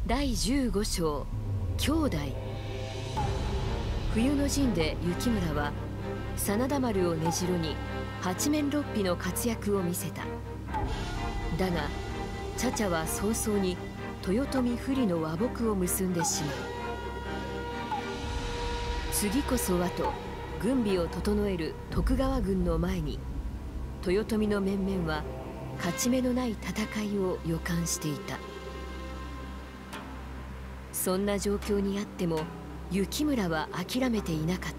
第15章兄弟。冬の陣で幸村は真田丸を根城に八面六臂の活躍を見せた。だが茶々は早々に豊臣不利の和睦を結んでしまう。次こそはと軍備を整える徳川軍の前に、豊臣の面々は勝ち目のない戦いを予感していた。そんな状況にあっても幸村は諦めていなかった。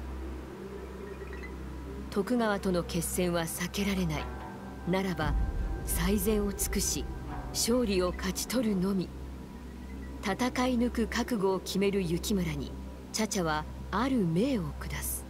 徳川との決戦は避けられない。ならば最善を尽くし勝利を勝ち取るのみ。戦い抜く覚悟を決める幸村に茶々はある命を下す。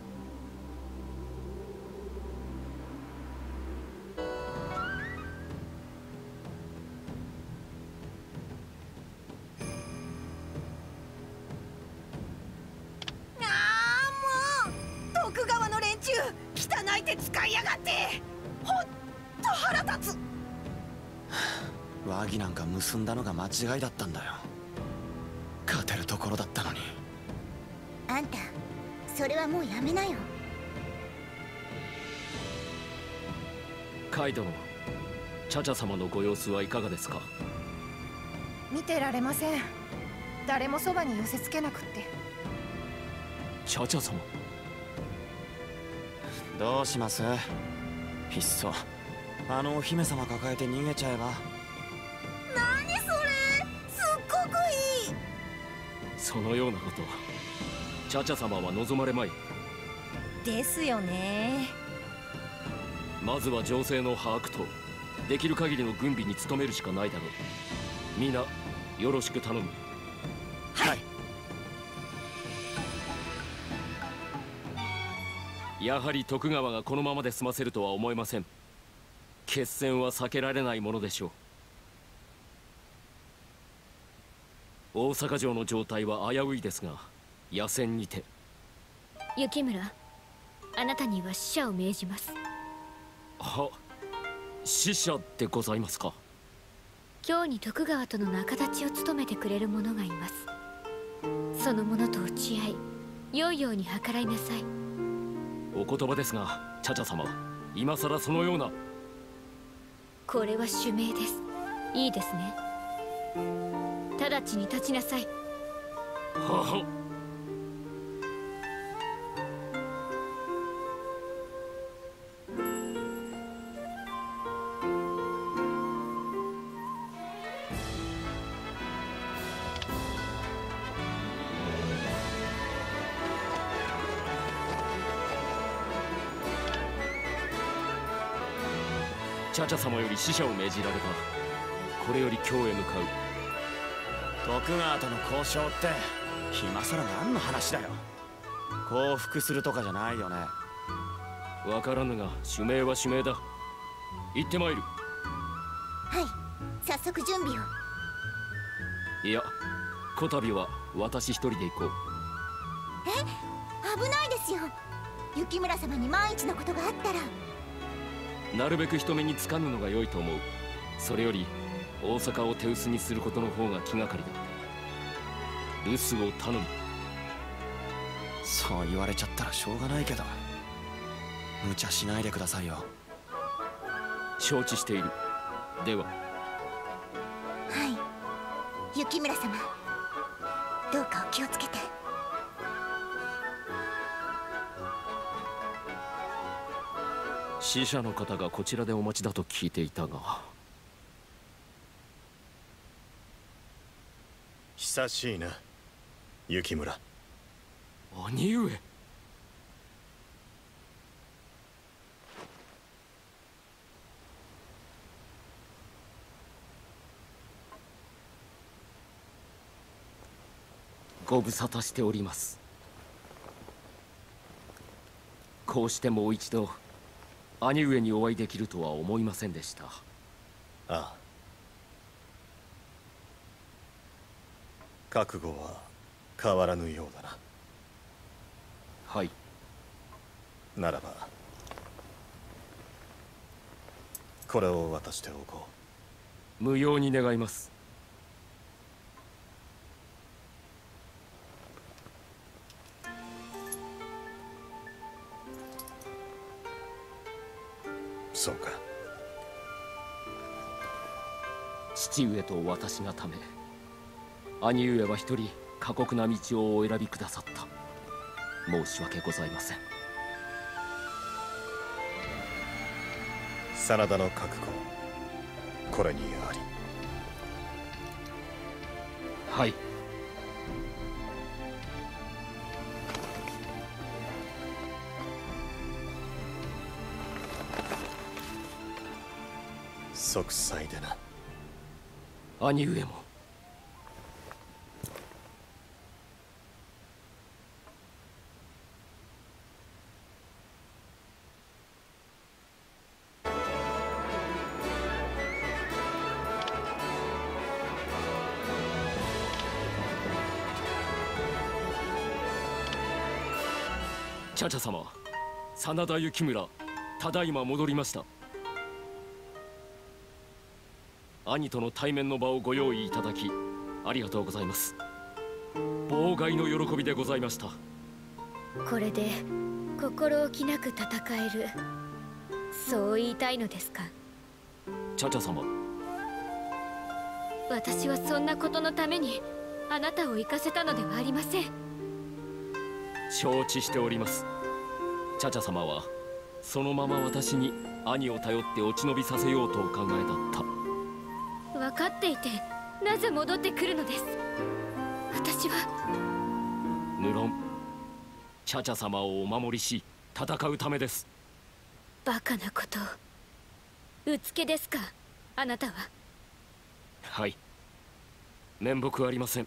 徳川の連中汚い手使いやがって、ほっと腹立つ。 和議なんか結んだのが間違いだったんだよ。勝てるところだったのに。 あんたそれはもうやめなよ。 カイ殿、茶々様のご様子はいかがですか？ 見てられません。誰もそばに寄せつけなくって。 茶々様、 どうします？いっそあのお姫様抱えて逃げちゃえば。 何それ、すっごくいい。 そのようなこと茶々様は望まれまい。 ですよね。 まずは情勢の把握とできる限りの軍備に努めるしかないだろう。みんなよろしく頼む。 はい。 やはり徳川がこのままで済ませるとは思えません。決戦は避けられないものでしょう。大阪城の状態は危ういですが、野戦にて。 幸村、あなたには使者を命じます。 は、使者でございますか？ 今日に徳川との仲立ちを務めてくれる者がいます。その者と落ち合い、良いように計らいなさい。 お言葉ですが、茶々様、今さらそのような。 これは主命です。いいですね。直ちに立ちなさい。 はは。茶々様より使者を命じられた。これより京へ向かう。 徳川との交渉って今さら何の話だよ。降伏するとかじゃないよね。 わからぬが主命は主命だ。行ってまいる。 はい、早速準備を。 いや、こたびは私一人で行こう。 危ないですよ。幸村様に万一のことがあったら。 なるべく人目につかぬのが良いと思う。それより大阪を手薄にすることの方が気がかりだ。留守を頼む。 そう言われちゃったらしょうがないけど、無茶しないでくださいよ。 承知している。では。 はい、幸村様、どうかお気をつけて。 使者の方がこちらでお待ちだと聞いていたが。 久しいな、幸村。 兄上。ご無沙汰しております。こうしてもう一度兄上にお会いできるとは思いませんでした。 ああ、覚悟は変わらぬようだな。 はい。 ならばこれを渡しておこう。無用に願います。 そうか。 父上と私がため、兄上は一人過酷な道をお選びくださった。申し訳ございません。 真田の覚悟、これにあり。 はい。 息災でな。 兄上も。茶々様、真田幸村、ただいま戻りました。兄との対面の場をご用意いただきありがとうございます。妨害の喜びでございました。 これで心置きなく戦える、そう言いたいのですか？ 茶々様、 私はそんなことのためにあなたを行かせたのではありません。 承知しております。茶々様はそのまま私に兄を頼って落ち延びさせようとお考えだった。 分かっていてなぜ戻ってくるのです？私は無論茶々様をお守りし戦うためです。 バカなことを。うつけですか、あなたは？ はい、面目ありません。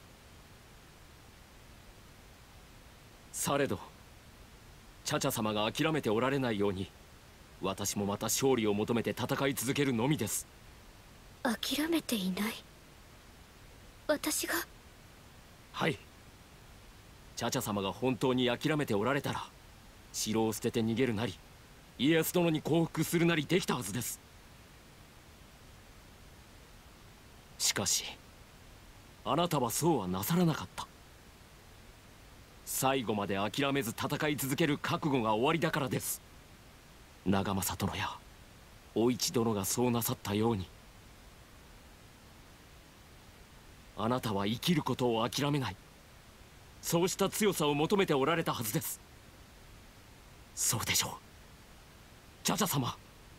されど茶々様が諦めておられないように、私もまた勝利を求めて戦い続けるのみです。 諦めていない？私が？ はい。茶々様が本当に諦めておられたら、城を捨てて逃げるなり、家康殿に降伏するなりできたはずです。しかしあなたはそうはなさらなかった。最後まで諦めず戦い続ける覚悟が終わりだからです。長政殿やお市殿がそうなさったように、あなたは生きることを諦めない、そうした強さを求めておられたはずです。そうでしょう、茶々様。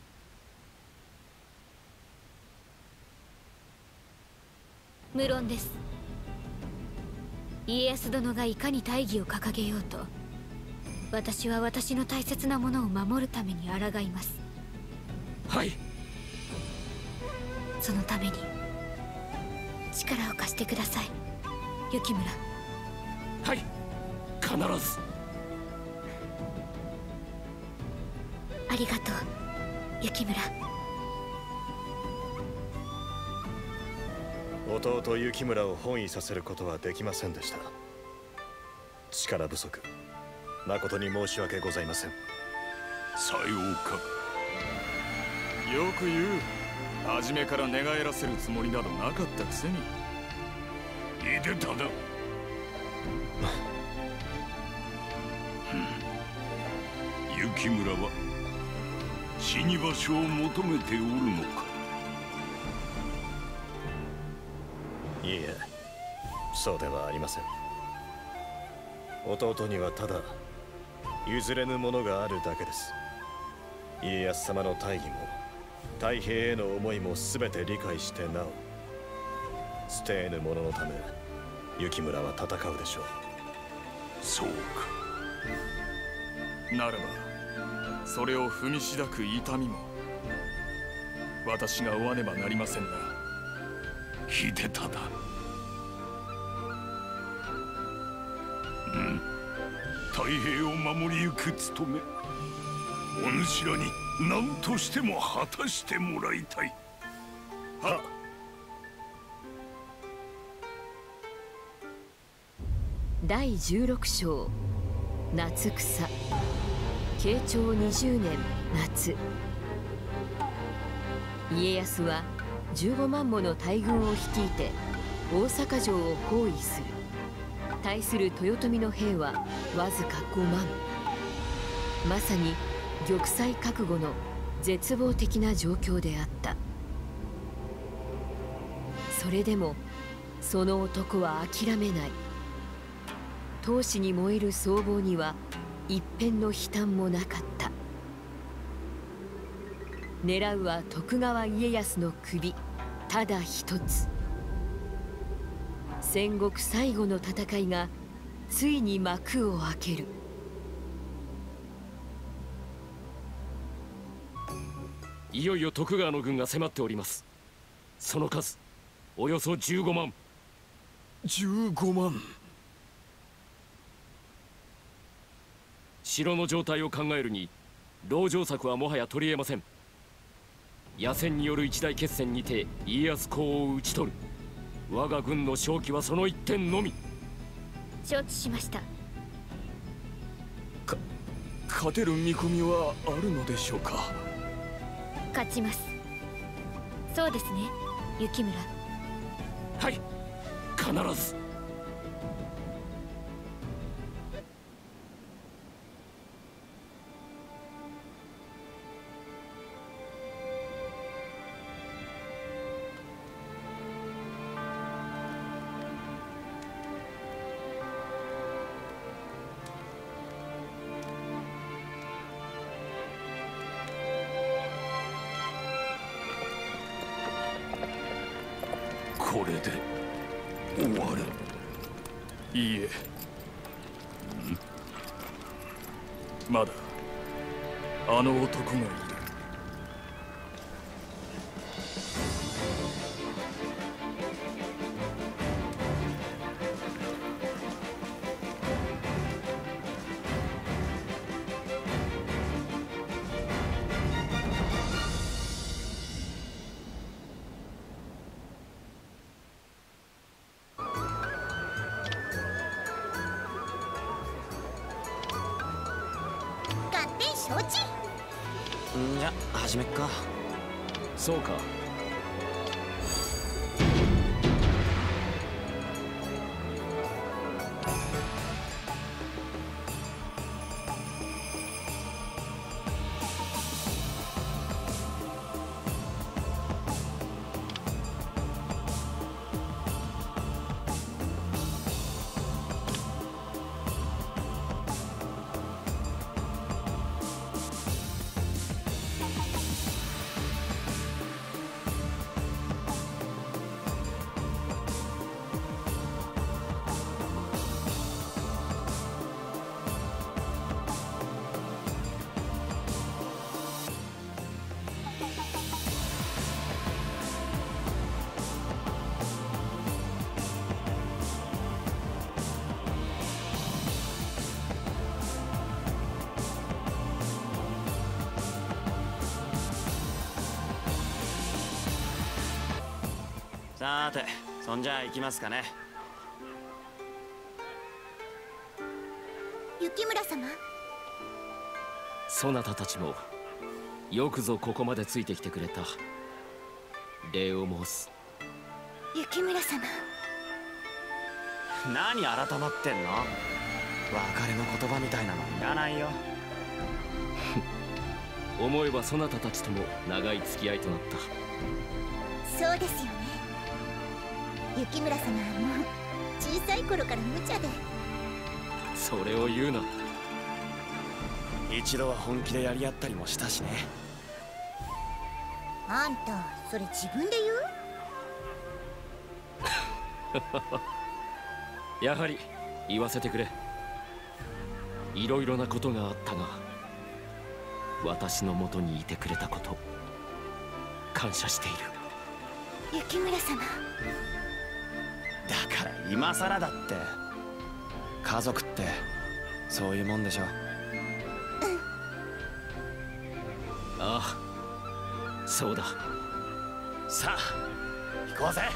無論です。家康殿がいかに大義を掲げようと、私は私の大切なものを守るために抗います。 はい。 そのために力を貸してください、幸村。 はい、必ず。 ありがとう、幸村。 弟幸村を翻意させることはできませんでした。力不足、誠に申し訳ございません。 さようか。よく言う。初めから寝返らせるつもりなどなかったくせに。秀忠だ。幸村は死に場所を求めておるのか。 いいえ、そうではありません。弟にはただ譲れぬものがあるだけです。家康様の大義も太平への思いも全て理解してなお、捨て得ぬ者のため幸村は戦うでしょう。 そうか。ならばそれを踏みしだく痛みも私が負わねばなりませんな、秀忠。太平を守りゆく務め、お主らに何としても果たしてもらいたい。はっ。 第16章夏草。慶長20年夏、家康は15万もの大軍を率いて大阪城を包囲する。対する豊臣の兵はわずか5万。まさに玉砕覚悟の絶望的な状況であった。それでもその男は諦めない。闘志に燃える僧帽には一片の悲嘆もなかった。狙うは徳川家康の首ただ一つ。戦国最後の戦いがついに幕を開ける。 いよいよ徳川の軍が迫っております。その数およそ15万。 15万。 城の状態を考えるに籠城策はもはや取り得ません。野戦による一大決戦にて家康公を討ち取る。我が軍の勝機はその一点のみ。 承知しました。 勝てる見込みはあるのでしょうか。 勝ちます。そうですね、雪村。 はい、必ず。 これで終わる。いいえ、まだあの男がいる。 んじゃ始めっか。 そうか。 さーて、そんじゃ行きますかね。 雪村様。 そなたたちもよくぞここまでついてきてくれた。礼を申す。 雪村様。 何改まってんの。別れの言葉みたいなのいらないよ。 思えばそなたたちとも長い付き合いとなった。 そうですよね。雪村様はもう小さい頃から無茶で。 それを言うな。 一度は本気でやり合ったりもしたしね。 あんたそれ自分で言う？ やはり言わせてくれ。いろいろなことがあったが私のもとにいてくれたこと感謝している。 雪村様。 だから今さらだって。家族ってそういうもんでしょ。 ああ、そうだ。 さあ行こうぜ。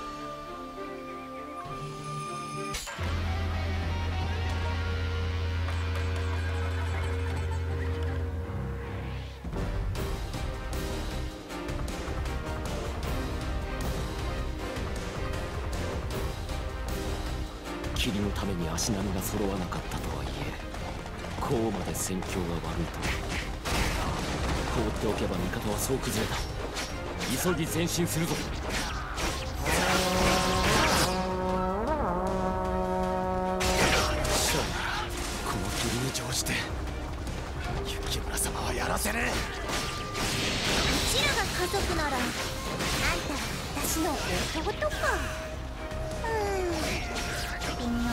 霧のために足並みが揃わなかったとはいえこうまで戦況が悪いとは。 放っておけば味方はそう崩れた。急ぎ前進するぞ。 この義理に乗じて雪村様はやらせねえ。 うちらが家族ならあんたは私の弟か。微妙。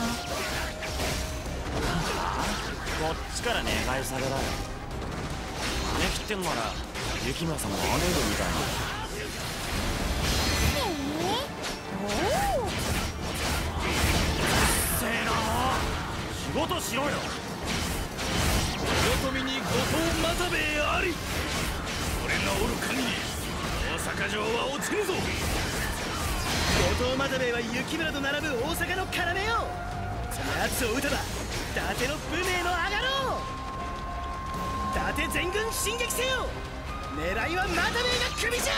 こっちから願い下げだよ。金切ってんなら雪村様は姉分みたいな。せーなも仕事しろよ。 豊臣に後藤又兵衛あり。俺がおる限り大阪城は落ちぬぞ。 後藤又兵衛は雪村と並ぶ大阪の要よ。奴を撃てば伊達の武名の上がろう。伊達全軍進撃せよ。狙いは又兵衛が首じゃ。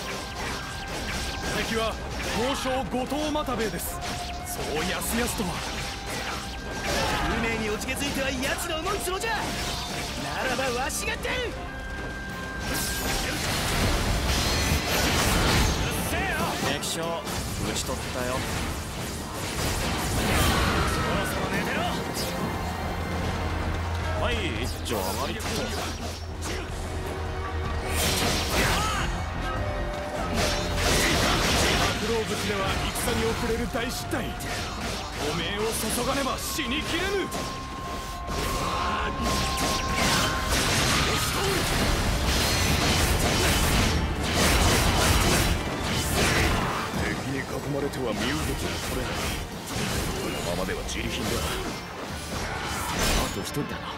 敵は豪商後藤又兵衛です。そうやすやすとは。 武名におじけづいては奴の思うつぼじゃ。ならばわしが出る。 敵将討ち取ったよ。そろそろ寝てろ。はい一丁上がりっと。 白老淵では戦に遅れる大失態。お命を注がねば死にきれぬ。敵に囲まれては身動きが取れない。このままでは自利品だ。 あと一人だな。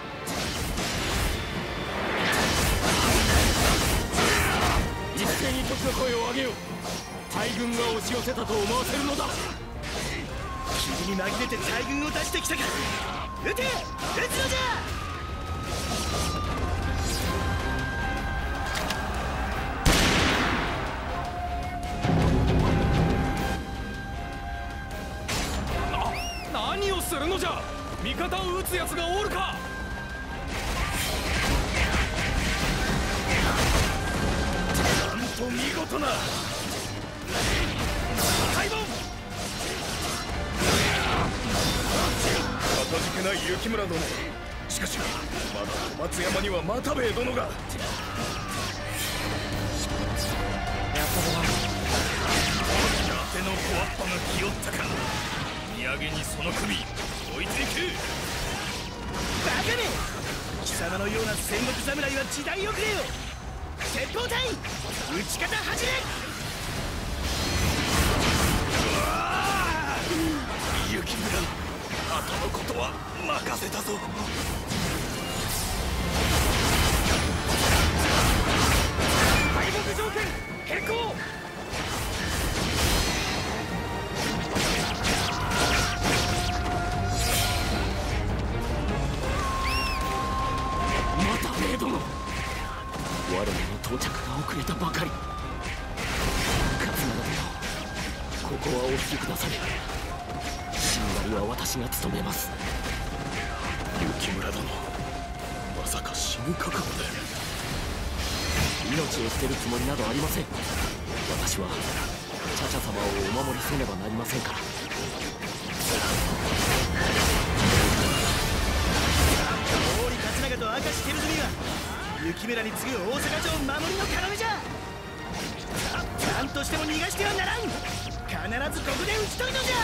一斉に時の声を上げよう。大軍が押し寄せたと思わせるのだ。 霧に紛れて大軍を出してきたか。撃て撃つのじゃ。 何をするのじゃ。味方を撃つやつがおるか。なんと見事な敗北。かたじけない雪村殿。しかしまだ小松山には又兵衛殿が。やったぞ。伊達の小わっぱが気負ったか。土産にその首追いついて。 バカめ。貴様のような戦国侍は時代遅れよ。鉄砲隊撃ち方始め。 雪村後のことは任せたぞ。敗北条件変更。又兵衛殿、我らの到着が遅れたばかり。勝長殿、ここはお引きください。しんがりは私が務めます。雪村殿、まさか死ぬ覚悟で。命を捨てるつもりなどありません。私は茶々様をお守りせねばなりませんから。 毛利勝長と明石照純は雪村に次ぐ大阪城守りの要じゃ。何としても逃がしてはならん。必ずここで討ち取るのじゃ。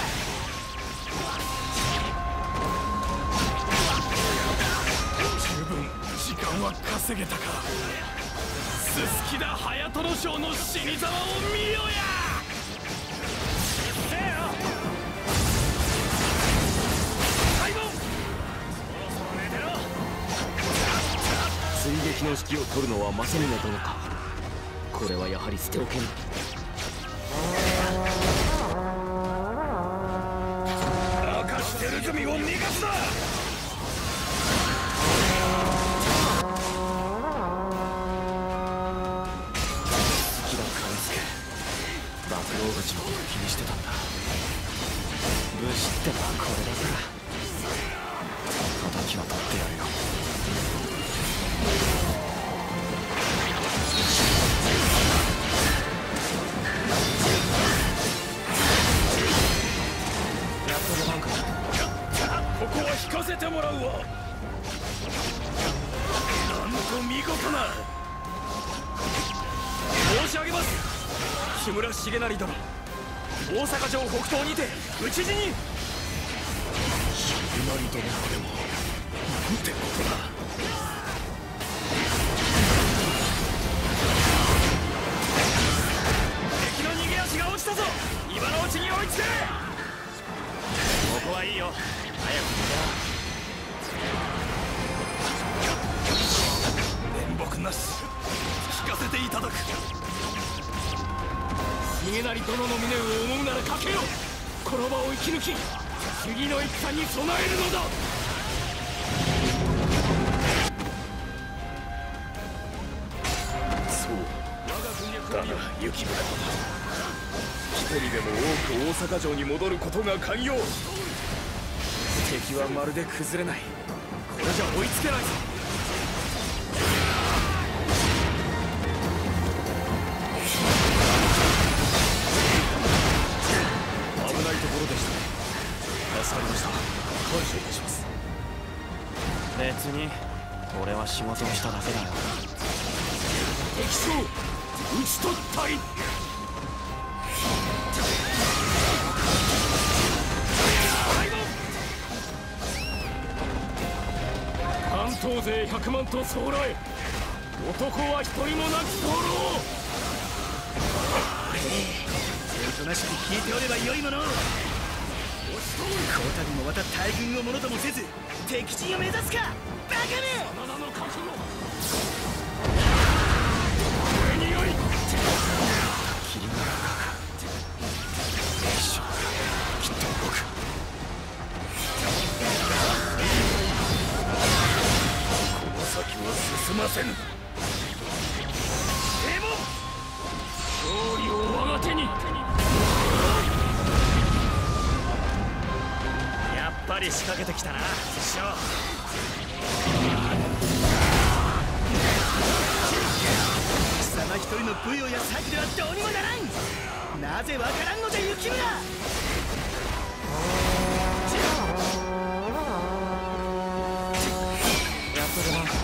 十分時間は稼げたか。すすきだ隼人将の死に様を見よや。せよ敗北。そろそろ寝てろ。追撃の指揮を取るのは政宗殿か。これはやはり捨ておけぬ。明石照純を逃がすな。馬狼口のこと気にしてたんだ。武士ってのはこれだから。敵は取ってやるよ。 引かせてもらうわ。なんと見事な。申し上げます、木村重成殿。大阪城北東にて討ち死に。重成殿までもなんてことだ。敵の逃げ足が落ちたぞ。今のうちに追いつけ。 ここはいいよ、早く面目なし、聞かせていただく。重成殿の胸を思うならかけよ。この場を生き抜き、次の戦に備えるのだ。そうだが雪村、一人でも多く大阪城に戻ることが肝要。敵はまるで崩れない。これじゃ追いつけないぞ。危ないところでしたね。助かりました。感謝いたします。 別に俺は仕事をしただけだよ。 敵将討ち取ったり。関東勢100万と総来、男は一人もなく候。おとなしく聞いておればよいもの。この度もまた大軍をものともせず敵陣を目指すか、バカめ。真田の覚悟、上によい。 霧が一緒きっと動く。 この先は進ませぬ。でも勝利を我が手に。 やっぱり仕掛けてきたな、師匠。 貴様一人の武勇や策ではどうにもならん。なぜわからんのじゃ雪村。 やっと出な。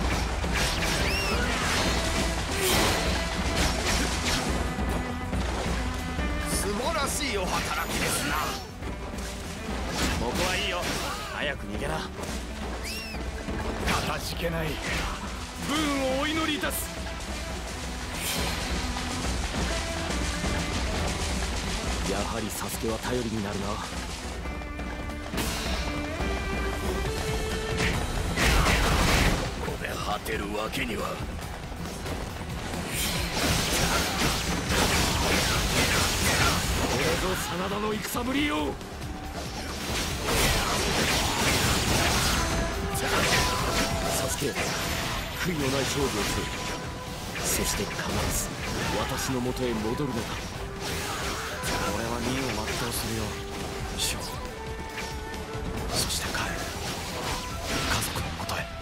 素晴らしいお働きですな。 ここはいいよ、早く逃げな。 かたじけない。武運をお祈りいたす。やはりサスケは頼りになるな。ここで果てるわけには。これぞ真田の戦ぶりよ。サスケ、悔いのない勝負をする。そして必ず私のもとへ戻るのだ。 俺は任を全うするよ、師匠。そして帰る、家族のもとへ。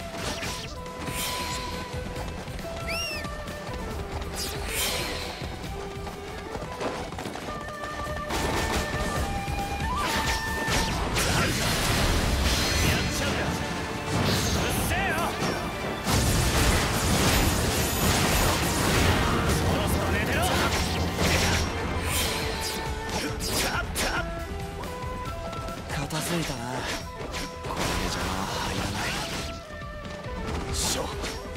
片付いたな。これじゃ入らない。師匠、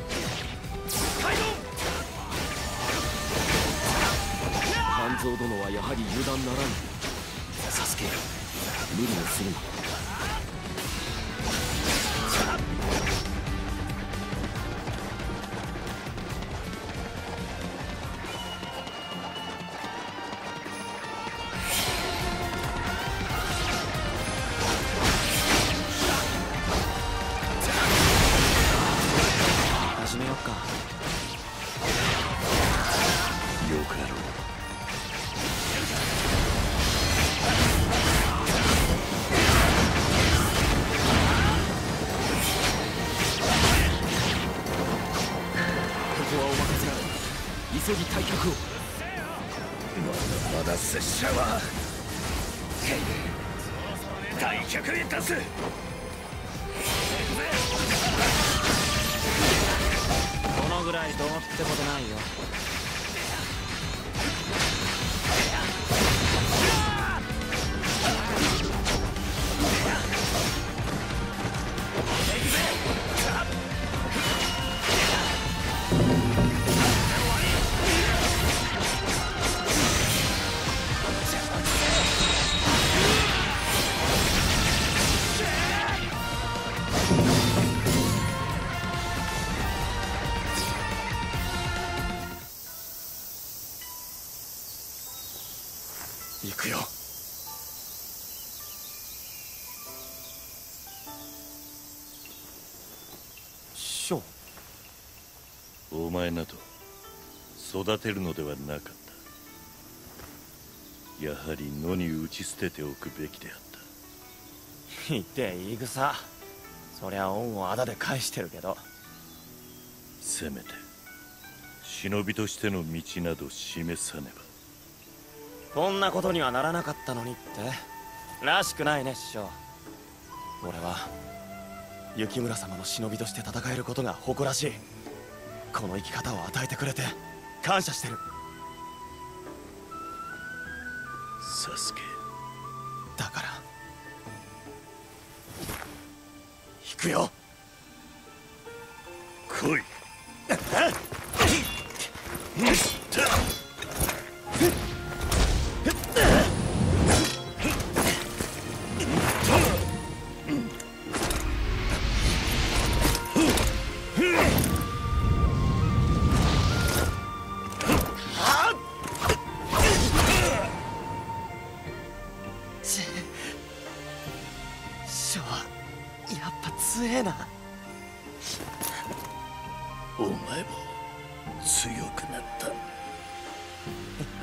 半蔵殿はやはり油断ならぬ。サスケ、無理をするな。 始めよっか。 よかろう。ここはお任せあれ。急ぎ退却を。まだ拙者は退却いたす。 このぐらいどうってことないよ。 行くよ。 師匠、 お前など育てるのではなかった。やはり野に打ち捨てておくべきであった。 言って言い草。そりゃ恩をあだで返してるけど。 せめて忍びとしての道など示さねば。 こんなことにはならなかったのにってらしくないね、師匠。俺は雪村様の忍びとして戦えることが誇らしい。この生き方を与えてくれて感謝してる。 サスケ、 だから行くよ。 来い。 師匠はやっぱ強えな。 お前も強くなった。